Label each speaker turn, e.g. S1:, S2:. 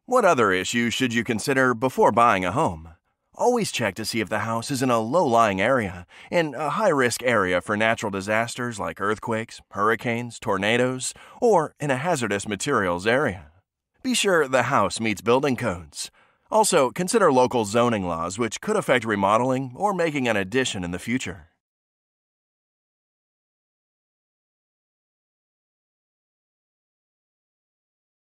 S1: What other issues should you consider before buying a home? Always check to see if the house is in a low-lying area, in a high-risk area for natural disasters like earthquakes, hurricanes, tornadoes, or in a hazardous materials area. Be sure the house meets building codes. Also, consider local zoning laws which could affect remodeling or making an addition in the future.